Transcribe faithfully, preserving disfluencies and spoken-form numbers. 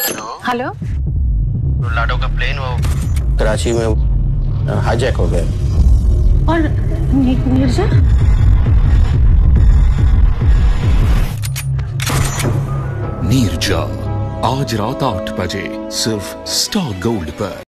Hello. तो लाडो का plane वो कराची में हाईजैक हो गया। और नी, नीरजा? नीरजा आज रात आठ बजे सिर्फ स्टार गोल्ड पर।